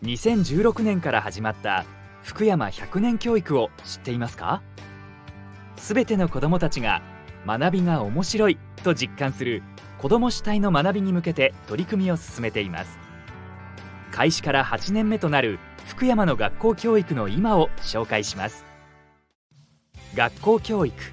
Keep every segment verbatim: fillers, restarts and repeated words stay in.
にせんじゅうろくねんから始まった福山ひゃくねん教育を知っていますか？すべての子どもたちが学びが面白いと実感する子ども主体の学びに向けて取り組みを進めています。開始からはちねんめとなる福山の学校教育の今を紹介します。学校教育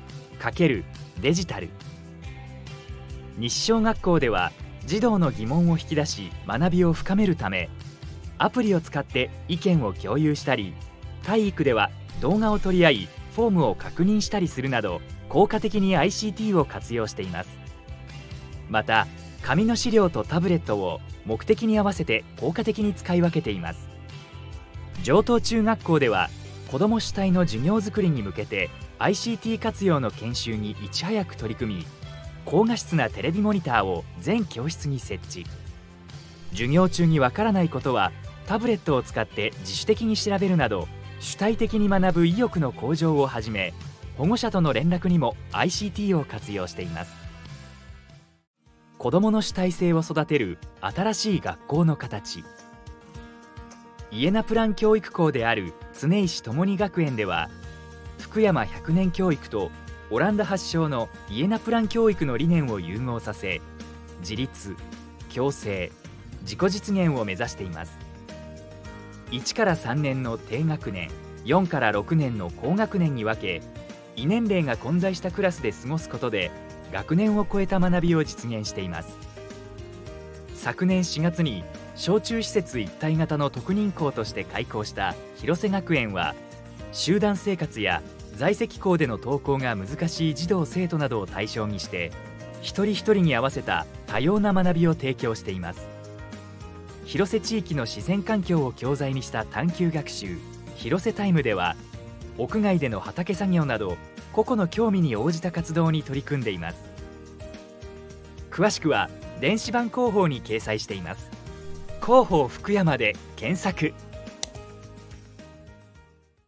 ×デジタル。西小学校では児童の疑問を引き出し学びを深めるため、アプリを使って意見を共有したり、体育では動画を取り合いフォームを確認したりするなど効果的に アイシーティー を活用しています。また紙の資料とタブレットを目的に合わせて効果的に使い分けています。城東中学校では子ども主体の授業づくりに向けて アイシーティー 活用の研修にいち早く取り組み、高画質なテレビモニターを全教室に設置。授業中にわからないことはタブレットを使って自主的に調べるなど、主体的に学ぶ意欲の向上をはじめ、保護者との連絡にも アイシーティー を活用しています。子どもの主体性を育てる新しい学校の形。イエナプラン教育校である常石ともに学園では、福山ひゃくねん教育とオランダ発祥のイエナプラン教育の理念を融合させ、自立、共生、自己実現を目指しています。いちからさんねんの低学年、よんからろくねんの高学年に分け、異年齢が混在したクラスで過ごすことで学年を超えた学びを実現しています。昨年しがつに小中施設一体型の特任校として開校した広瀬学園は、集団生活や在籍校での登校が難しい児童生徒などを対象にして、一人一人に合わせた多様な学びを提供しています。広瀬地域の自然環境を教材にした探究学習、広瀬タイムでは、屋外での畑作業など個々の興味に応じた活動に取り組んでいます。詳しくは電子版広報に掲載しています。広報福山で検索。